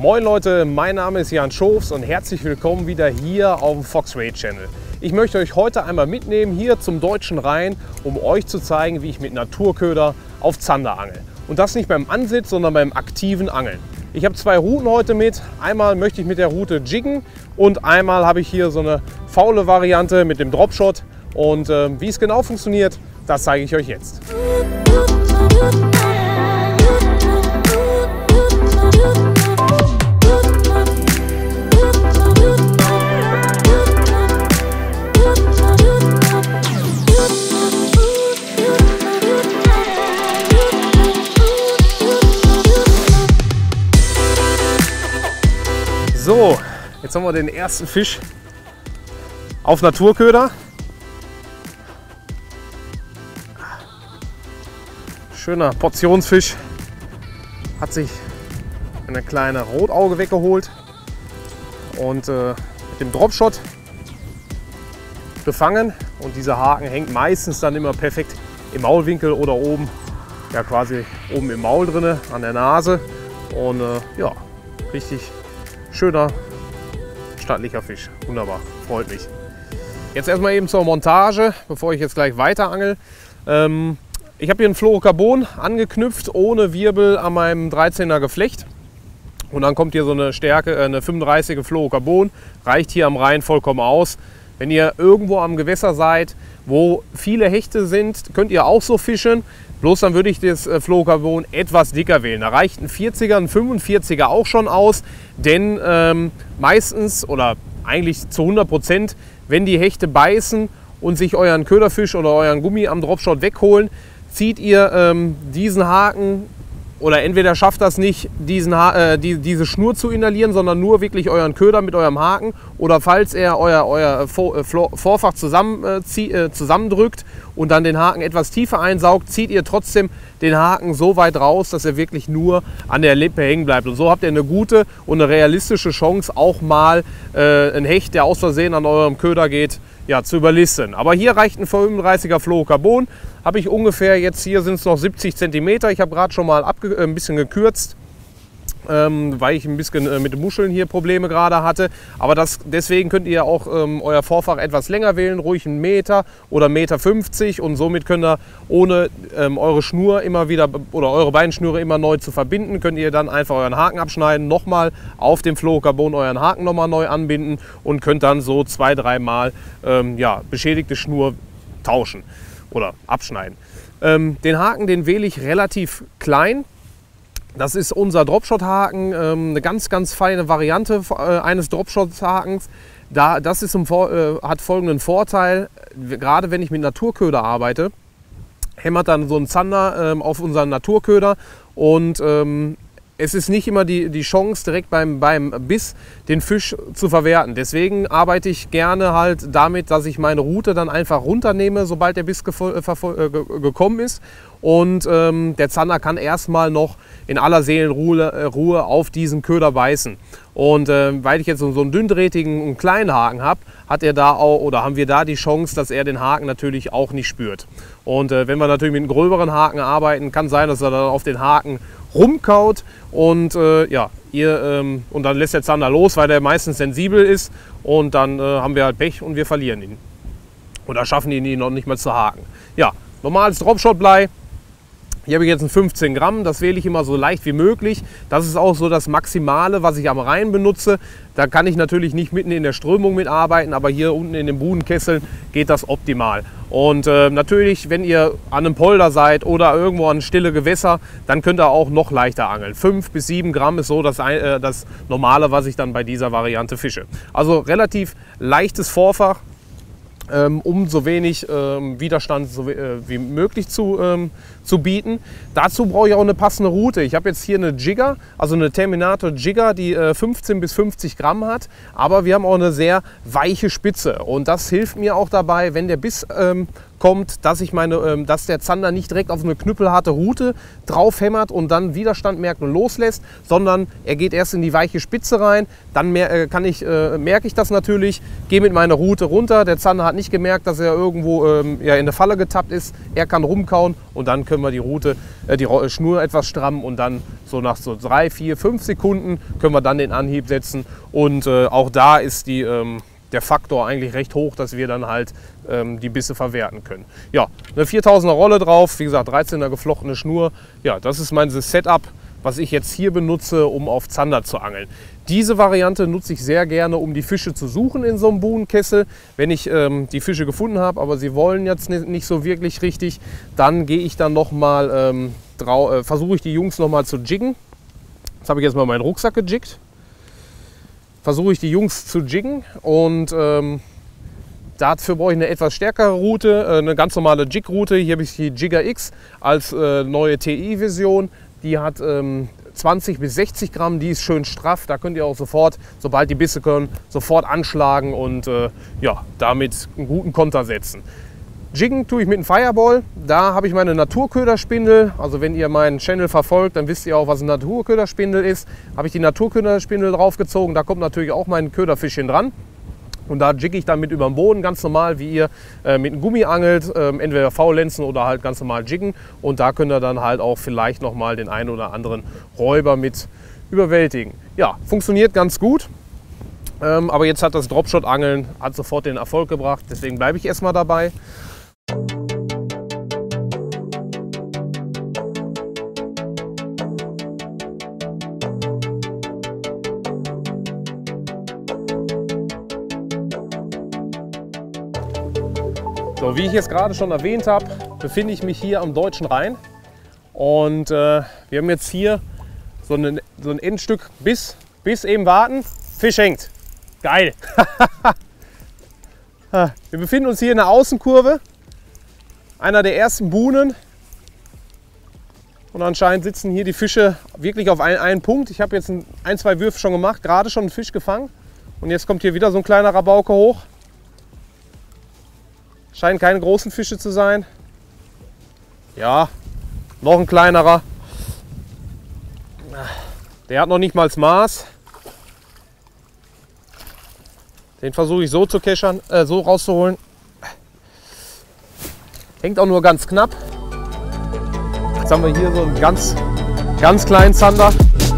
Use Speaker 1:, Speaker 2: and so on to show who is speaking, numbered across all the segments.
Speaker 1: Moin Leute, mein Name ist Jan Schofs und herzlich willkommen wieder hier auf dem Fox Rate Channel. Ich möchte euch heute einmal mitnehmen hier zum Deutschen Rhein, um euch zu zeigen, wie ich mit Naturköder auf Zander angel. Und das nicht beim Ansitz, sondern beim aktiven Angeln. Ich habe zwei Routen heute mit. Einmal möchte ich mit der Route jiggen und einmal habe ich hier so eine faule Variante mit dem Dropshot. Und wie es genau funktioniert, das zeige ich euch jetzt. So, jetzt haben wir den ersten Fisch auf Naturköder. Schöner Portionsfisch, hat sich eine kleine Rotauge weggeholt und mit dem Dropshot gefangen. Und dieser Haken hängt meistens dann immer perfekt im Maulwinkel oder oben, ja quasi oben im Maul drinne an der Nase. Und ja, richtig schöner, stattlicher Fisch. Wunderbar, freut mich. Jetzt erstmal eben zur Montage, bevor ich jetzt gleich weiter angel. Ich habe hier ein Fluorocarbon angeknüpft, ohne Wirbel an meinem 13er Geflecht. Und dann kommt hier so eine Stärke, eine 35er Fluorocarbon, reicht hier am Rhein vollkommen aus. Wenn ihr irgendwo am Gewässer seid, wo viele Hechte sind, könnt ihr auch so fischen. Bloß dann würde ich das Fluorocarbon etwas dicker wählen. Da reicht ein 40er, ein 45er auch schon aus. Denn meistens oder eigentlich zu 100%, wenn die Hechte beißen und sich euren Köderfisch oder euren Gummi am Dropshot wegholen, zieht ihr diesen Haken oder entweder schafft das nicht, diese Schnur zu inhalieren, sondern nur wirklich euren Köder mit eurem Haken, oder falls er euer Vorfach zusammendrückt und dann den Haken etwas tiefer einsaugt, zieht ihr trotzdem den Haken so weit raus, dass er wirklich nur an der Lippe hängen bleibt. Und so habt ihr eine gute und eine realistische Chance, auch mal einen Hecht, der aus Versehen an eurem Köder geht, ja, zu überlisten. Aber hier reicht ein 35er Fluorocarbon. Habe ich ungefähr, jetzt hier sind es noch 70 cm. Ich habe gerade schon mal ein bisschen gekürzt, weil ich ein bisschen mit den Muscheln hier Probleme gerade hatte. Aber deswegen könnt ihr auch euer Vorfach etwas länger wählen, ruhig 1 Meter oder 1,50 Meter. Und somit könnt ihr, ohne eure Schnur immer wieder oder eure beiden Schnüre immer neu zu verbinden, könnt ihr dann einfach euren Haken abschneiden, nochmal auf dem Fluorocarbon euren Haken nochmal neu anbinden und könnt dann so 2-3 Mal ja, beschädigte Schnur tauschen oder abschneiden. Den Haken, den wähle ich relativ klein. Das ist unser Dropshot-Haken, eine ganz, ganz feine Variante eines Dropshot-Hakens. Das ist hat folgenden Vorteil: gerade wenn ich mit Naturköder arbeite, hämmert dann so ein Zander auf unseren Naturköder und es ist nicht immer die Chance, direkt beim Biss den Fisch zu verwerten. Deswegen arbeite ich gerne halt damit, dass ich meine Route dann einfach runternehme, sobald der Biss gekommen ist. Und der Zander kann erstmal noch in aller Seelenruhe auf diesen Köder beißen. Und weil ich jetzt so einen dünndrähtigen und kleinen Haken habe, haben wir da die Chance, dass er den Haken natürlich auch nicht spürt. Und wenn wir natürlich mit einem gröberen Haken arbeiten, kann sein, dass er dann auf den Haken rumkaut und ja, und dann lässt der Zander los, weil der meistens sensibel ist, und dann haben wir halt Pech und wir verlieren ihn. Oder schaffen ihn noch nicht mal zu haken. Ja, normales Dropshot-Blei. Hier habe ich jetzt ein 15 Gramm, das wähle ich immer so leicht wie möglich. Das ist auch so das Maximale, was ich am Rhein benutze. Da kann ich natürlich nicht mitten in der Strömung mitarbeiten, aber hier unten in den Budenkesseln geht das optimal. Und natürlich, wenn ihr an einem Polder seid oder irgendwo an stille Gewässer, dann könnt ihr auch noch leichter angeln. 5 bis 7 Gramm ist so das Normale, was ich dann bei dieser Variante fische. Also relativ leichtes Vorfach, um so wenig Widerstand wie möglich zu bieten. Dazu brauche ich auch eine passende Route. Ich habe jetzt hier eine Jigger, also eine Terminator Jigger, die 15 bis 50 Gramm hat, aber wir haben auch eine sehr weiche Spitze, und das hilft mir auch dabei, wenn der Biss kommt, dass der Zander nicht direkt auf eine knüppelharte Route drauf hämmert und dann Widerstand merkt und loslässt, sondern er geht erst in die weiche Spitze rein. Dann merke ich das natürlich, gehe mit meiner Route runter. Der Zander hat nicht gemerkt, dass er irgendwo ja, in eine Falle getappt ist. Er kann rumkauen und dann können wir die Schnur etwas strammen und dann so nach so 3, 4, 5 Sekunden können wir dann den Anhieb setzen. Und auch da ist der Faktor eigentlich recht hoch, dass wir dann halt die Bisse verwerten können. Ja, eine 4000er Rolle drauf, wie gesagt 13er geflochtene Schnur. Ja, das ist mein Setup, was ich jetzt hier benutze, um auf Zander zu angeln. Diese Variante nutze ich sehr gerne, um die Fische zu suchen in so einem Buhnenkessel. Wenn ich die Fische gefunden habe, aber sie wollen jetzt nicht so wirklich richtig, dann gehe ich dann nochmal, versuche ich die Jungs nochmal zu jiggen. Jetzt habe ich jetzt mal meinen Rucksack gejiggt. Versuche ich die Jungs zu jiggen und dafür brauche ich eine etwas stärkere Route, eine ganz normale Jig-Route. Hier habe ich die Jigger X als neue TI-Version. Die hat 20 bis 60 Gramm, die ist schön straff. Da könnt ihr auch sofort, sobald die Bisse können, sofort anschlagen und ja, damit einen guten Konter setzen. Jiggen tue ich mit einem Fireball. Da habe ich meine Naturköderspindel. Also wenn ihr meinen Channel verfolgt, dann wisst ihr auch, was ein Naturköderspindel ist. Habe ich die Naturköderspindel draufgezogen. Da kommt natürlich auch mein Köderfischchen dran. Und da jigge ich dann mit über den Boden, ganz normal, wie ihr mit einem Gummi angelt, entweder V-Lenzen oder halt ganz normal jiggen. Und da könnt ihr dann halt auch vielleicht nochmal den einen oder anderen Räuber mit überwältigen. Ja, funktioniert ganz gut. Aber jetzt hat das Dropshot-Angeln sofort den Erfolg gebracht. Deswegen bleibe ich erstmal dabei. So, wie ich jetzt gerade schon erwähnt habe, befinde ich mich hier am Deutschen Rhein und wir haben jetzt hier so ein Endstück bis eben warten. Fisch hängt. Geil! Wir befinden uns hier in der Außenkurve, einer der ersten Buhnen und anscheinend sitzen hier die Fische wirklich auf einen Punkt. Ich habe jetzt ein, zwei Würfe schon gemacht, gerade schon einen Fisch gefangen und jetzt kommt hier wieder so ein kleiner Rabauke hoch. Scheinen keine großen Fische zu sein. Ja, noch ein kleinerer. Der hat noch nicht mal das Maß. Den versuche ich so zu keschern, so rauszuholen. Hängt auch nur ganz knapp. Jetzt haben wir hier so einen ganz kleinen Zander.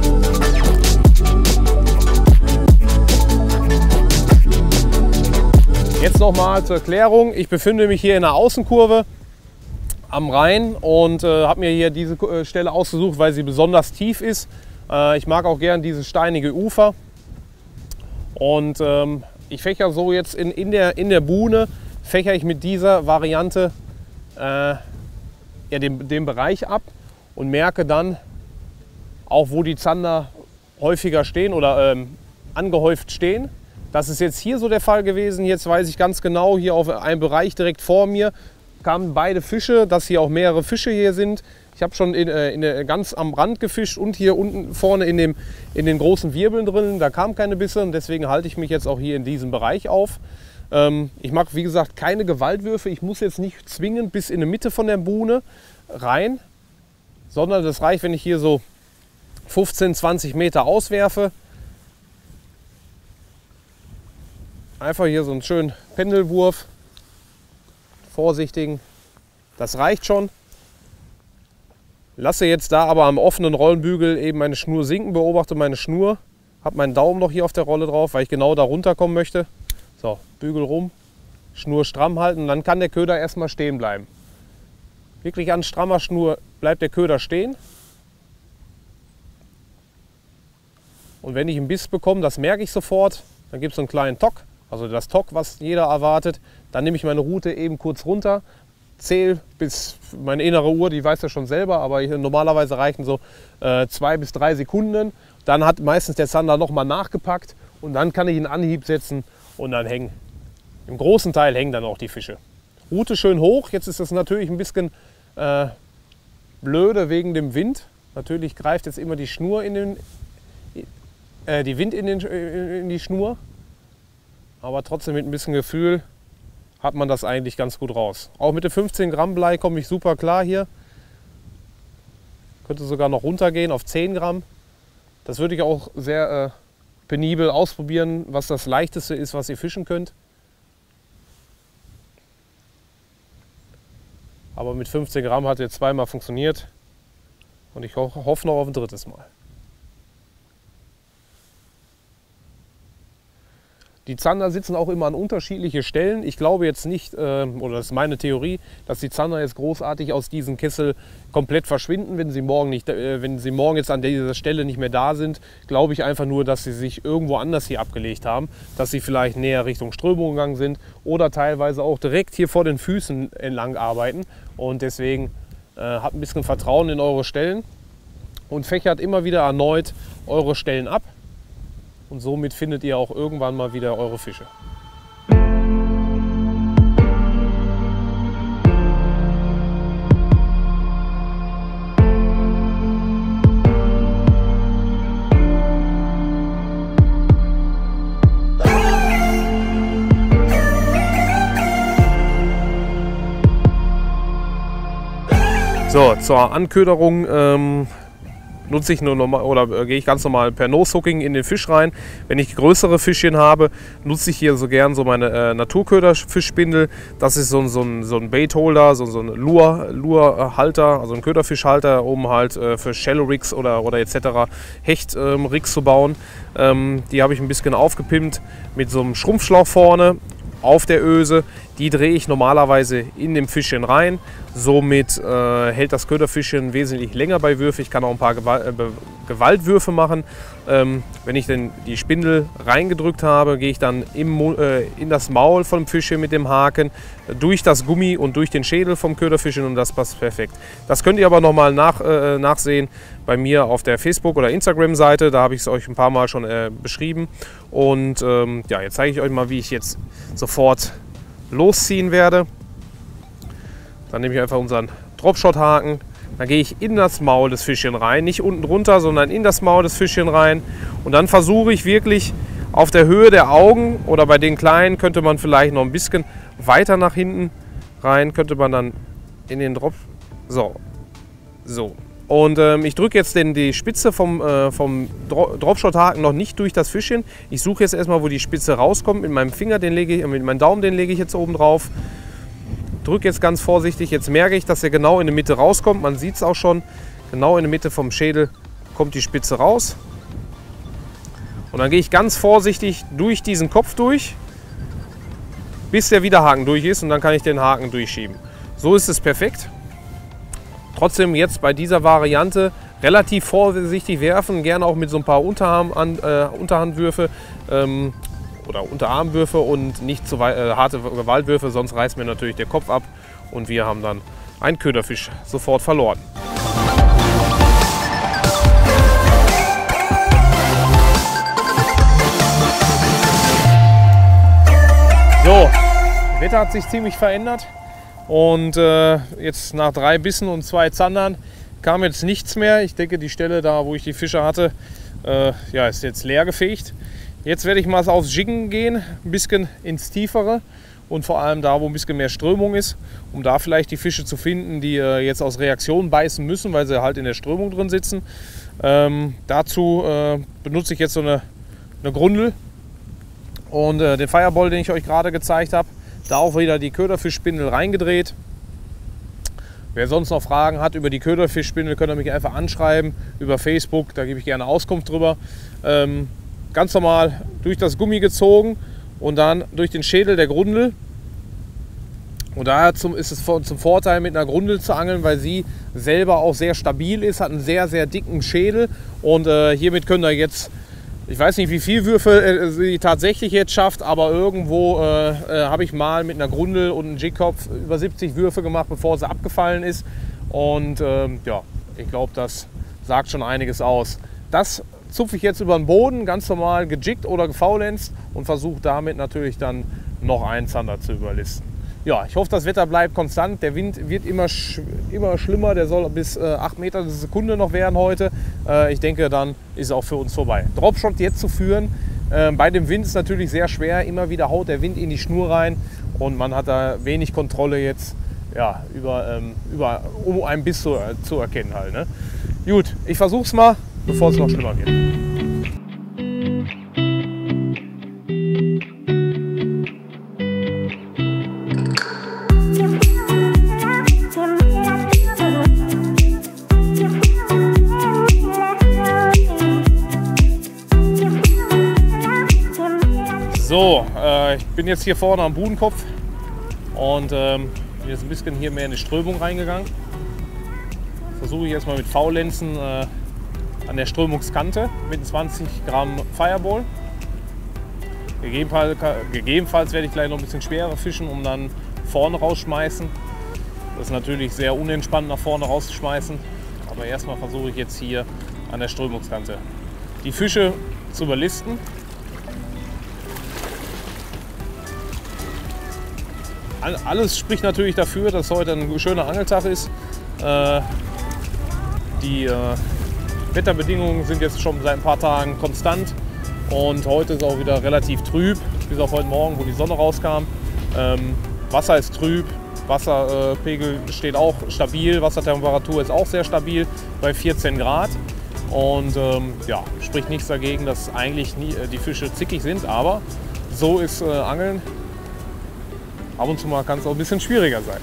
Speaker 1: Jetzt nochmal zur Erklärung. Ich befinde mich hier in der Außenkurve am Rhein und habe mir hier diese Stelle ausgesucht, weil sie besonders tief ist. Ich mag auch gern dieses steinige Ufer. Und ich fächer so jetzt in der Buhne, fächer ich mit dieser Variante ja, den Bereich ab und merke dann auch, wo die Zander häufiger stehen oder angehäuft stehen. Das ist jetzt hier so der Fall gewesen. Jetzt weiß ich ganz genau, hier auf einem Bereich direkt vor mir kamen beide Fische, dass hier auch mehrere Fische hier sind. Ich habe schon ganz am Rand gefischt und hier unten vorne in den großen Wirbeln drin. Da kamen keine Bisse und deswegen halte ich mich jetzt auch hier in diesem Bereich auf. Ich mache, wie gesagt, keine Gewaltwürfe. Ich muss jetzt nicht zwingend bis in die Mitte von der Buhne rein, sondern das reicht, wenn ich hier so 15, 20 Meter auswerfe. Einfach hier so einen schönen Pendelwurf, vorsichtigen, das reicht schon. Lasse jetzt da aber am offenen Rollenbügel eben meine Schnur sinken, beobachte meine Schnur, habe meinen Daumen noch hier auf der Rolle drauf, weil ich genau da runterkommen möchte. So, Bügel rum, Schnur stramm halten, dann kann der Köder erstmal stehen bleiben. Wirklich an strammer Schnur bleibt der Köder stehen. Und wenn ich einen Biss bekomme, das merke ich sofort, dann gibt es so einen kleinen Tock. Also das Tock, was jeder erwartet. Dann nehme ich meine Route eben kurz runter, zähle bis meine innere Uhr, die weiß ja schon selber, aber normalerweise reichen so 2 bis 3 Sekunden. Dann hat meistens der Zander nochmal nachgepackt und dann kann ich einen Anhieb setzen und dann hängen. Im großen Teil hängen dann auch die Fische. Route schön hoch. Jetzt ist das natürlich ein bisschen blöde wegen dem Wind. Natürlich greift jetzt immer die Schnur die Wind in die Schnur. Aber trotzdem mit ein bisschen Gefühl hat man das eigentlich ganz gut raus. Auch mit dem 15 Gramm Blei komme ich super klar hier. Könnte sogar noch runtergehen auf 10 Gramm. Das würde ich auch sehr penibel ausprobieren, was das leichteste ist, was ihr fischen könnt. Aber mit 15 Gramm hat jetzt zweimal funktioniert und ich hoffe noch auf ein drittes Mal. Die Zander sitzen auch immer an unterschiedliche Stellen. Ich glaube jetzt nicht, oder das ist meine Theorie, dass die Zander jetzt großartig aus diesem Kessel komplett verschwinden, wenn sie morgen jetzt an dieser Stelle nicht mehr da sind. Glaube ich einfach nur, dass sie sich irgendwo anders hier abgelegt haben, dass sie vielleicht näher Richtung Strömung gegangen sind oder teilweise auch direkt hier vor den Füßen entlang arbeiten. Und deswegen habt ein bisschen Vertrauen in eure Stellen und fächert immer wieder erneut eure Stellen ab. Und somit findet ihr auch irgendwann mal wieder eure Fische. So, zur Anköderung nutze ich nur normal oder gehe ich ganz normal per Nose-Hooking in den Fisch rein. Wenn ich größere Fischchen habe, nutze ich hier so gern so meine Naturköderfischspindel. Das ist so ein Baitholder, so ein Lure-Halter, also ein Köderfischhalter, um halt für Shallow Rigs oder etc. Hecht-Rigs zu bauen. Die habe ich ein bisschen aufgepimpt mit so einem Schrumpfschlauch vorne auf der Öse. Die drehe ich normalerweise in dem Fischchen rein. Somit hält das Köderfischchen wesentlich länger bei Würfe. Ich kann auch ein paar Gewaltwürfe machen. Wenn ich denn die Spindel reingedrückt habe, gehe ich dann in das Maul vom Fischchen mit dem Haken, durch das Gummi und durch den Schädel vom Köderfischchen und das passt perfekt. Das könnt ihr aber nochmal nachsehen bei mir auf der Facebook- oder Instagram-Seite. Da habe ich es euch ein paar Mal schon beschrieben. Und ja, jetzt zeige ich euch mal, wie ich jetzt sofort losziehen werde. Dann nehme ich einfach unseren Dropshot-Haken. Dann gehe ich in das Maul des Fischchen rein, nicht unten drunter, sondern in das Maul des Fischchen rein. Und dann versuche ich wirklich auf der Höhe der Augen oder bei den kleinen könnte man vielleicht noch ein bisschen weiter nach hinten rein, könnte man dann in den Drop. So. Und ich drücke jetzt die Spitze vom Dropshot-Haken noch nicht durch das Fischchen. Ich suche jetzt erstmal, wo die Spitze rauskommt. Mit meinem Finger, mit meinem Daumen, den lege ich jetzt oben drauf. Drücke jetzt ganz vorsichtig. Jetzt merke ich, dass er genau in der Mitte rauskommt. Man sieht es auch schon. Genau in der Mitte vom Schädel kommt die Spitze raus. Und dann gehe ich ganz vorsichtig durch diesen Kopf durch, bis der Widerhaken durch ist. Und dann kann ich den Haken durchschieben. So ist es perfekt. Trotzdem jetzt bei dieser Variante relativ vorsichtig werfen, gerne auch mit so ein paar Unterhandwürfe oder Unterarmwürfe und nicht zu harte Gewaltwürfe, sonst reißt mir natürlich der Kopf ab und wir haben dann einen Köderfisch sofort verloren. So, das Wetter hat sich ziemlich verändert. Und jetzt nach 3 Bissen und 2 Zandern kam jetzt nichts mehr. Ich denke, die Stelle da, wo ich die Fische hatte, ja, ist jetzt leer gefegt. Jetzt werde ich mal aufs Jiggen gehen, ein bisschen ins Tiefere und vor allem da, wo ein bisschen mehr Strömung ist, um da vielleicht die Fische zu finden, die jetzt aus Reaktion beißen müssen, weil sie halt in der Strömung drin sitzen. Dazu benutze ich jetzt so eine Grundel und den Fireball, den ich euch gerade gezeigt habe. Da auch wieder die Köderfischspindel reingedreht. Wer sonst noch Fragen hat über die Köderfischspindel, könnt ihr mich einfach anschreiben über Facebook. Da gebe ich gerne Auskunft drüber. Ganz normal durch das Gummi gezogen und dann durch den Schädel der Grundel. Und daher ist es zum Vorteil, mit einer Grundel zu angeln, weil sie selber auch sehr stabil ist, hat einen sehr, sehr dicken Schädel. Und hiermit könnt ihr jetzt, ich weiß nicht, wie viel Würfe sie tatsächlich jetzt schafft, aber irgendwo habe ich mal mit einer Grundel und einem Jigkopf über 70 Würfe gemacht, bevor sie abgefallen ist. Und ja, ich glaube, das sagt schon einiges aus. Das zupfe ich jetzt über den Boden, ganz normal gejiggt oder gefaulenzt und versuche damit natürlich dann noch einen Zander zu überlisten. Ja, ich hoffe, das Wetter bleibt konstant. Der Wind wird immer schlimmer. Der soll bis 8 Meter die Sekunde noch werden heute. Ich denke, dann ist es auch für uns vorbei. Dropshot jetzt zu führen, bei dem Wind ist natürlich sehr schwer. Immer wieder haut der Wind in die Schnur rein und man hat da wenig Kontrolle jetzt, ja, um einen Biss zu erkennen halt, ne? Gut, ich versuche es mal, bevor es noch schlimmer wird. So, ich bin jetzt hier vorne am Budenkopf und bin jetzt ein bisschen hier mehr in die Strömung reingegangen. Versuche ich jetzt mal mit V-Lenzen an der Strömungskante mit 20 Gramm Fireball. Gegebenenfalls werde ich gleich noch ein bisschen schwerer fischen, um dann vorne rausschmeißen. Das ist natürlich sehr unentspannt nach vorne rauszuschmeißen, aber erstmal versuche ich jetzt hier an der Strömungskante die Fische zu überlisten. Alles spricht natürlich dafür, dass heute ein schöner Angeltag ist. Die Wetterbedingungen sind jetzt schon seit ein paar Tagen konstant und heute ist auch wieder relativ trüb, bis auf heute Morgen, wo die Sonne rauskam. Wasser ist trüb, Wasserpegel steht auch stabil, Wassertemperatur ist auch sehr stabil bei 14 Grad. Und ja, spricht nichts dagegen, dass eigentlich die Fische zickig sind, aber so ist Angeln. Ab und zu mal kann es auch ein bisschen schwieriger sein.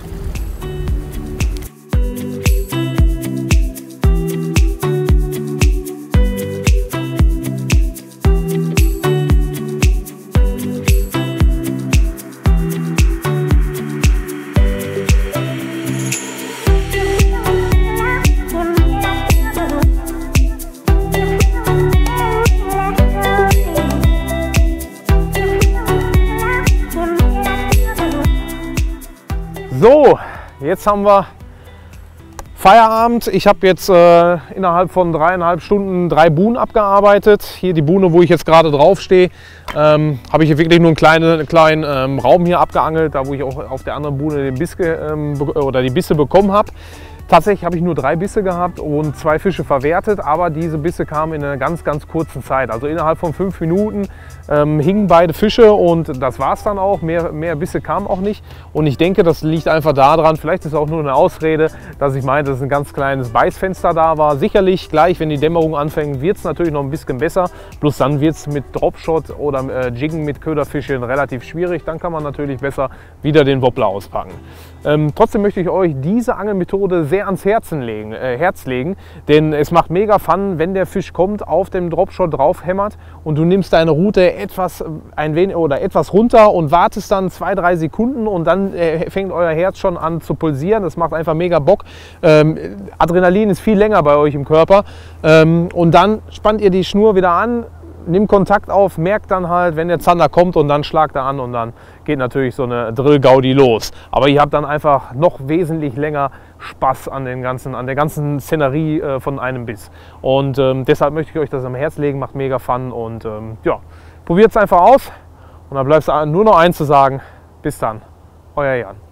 Speaker 1: So, jetzt haben wir Feierabend. Ich habe jetzt innerhalb von 3,5 Stunden 3 Buhnen abgearbeitet. Hier die Buhne, wo ich jetzt gerade drauf stehe, habe ich hier wirklich nur einen kleinen Raum hier abgeangelt, da wo ich auch auf der anderen Buhne den Biss die Bisse bekommen habe. Tatsächlich habe ich nur 3 Bisse gehabt und 2 Fische verwertet, aber diese Bisse kamen in einer ganz kurzen Zeit. Also innerhalb von 5 Minuten hingen beide Fische und das war es dann auch. Mehr Bisse kamen auch nicht. Und ich denke, das liegt einfach daran, vielleicht ist es auch nur eine Ausrede, dass ich meinte, dass ein ganz kleines Beißfenster da war. Sicherlich gleich, wenn die Dämmerung anfängt, wird es natürlich noch ein bisschen besser. Bloß dann wird es mit Dropshot oder Jiggen mit Köderfischen relativ schwierig. Dann kann man natürlich besser wieder den Wobbler auspacken. Trotzdem möchte ich euch diese Angelmethode sehr ans Herz legen, denn es macht mega Fun, wenn der Fisch kommt, auf dem Dropshot drauf hämmert und du nimmst deine Route etwas runter und wartest dann 2-3 Sekunden und dann fängt euer Herz schon an zu pulsieren. Das macht einfach mega Bock. Adrenalin ist viel länger bei euch im Körper und dann spannt ihr die Schnur wieder an. Nimmt Kontakt auf, merkt dann halt, wenn der Zander kommt und dann schlagt er an und dann geht natürlich so eine Drill-Gaudi los. Aber ihr habt dann einfach noch wesentlich länger Spaß an der ganzen Szenerie von einem Biss. Und deshalb möchte ich euch das am Herz legen, macht mega Fun und ja, probiert es einfach aus. Und dann bleibt es nur noch eins zu sagen, bis dann, euer Jan.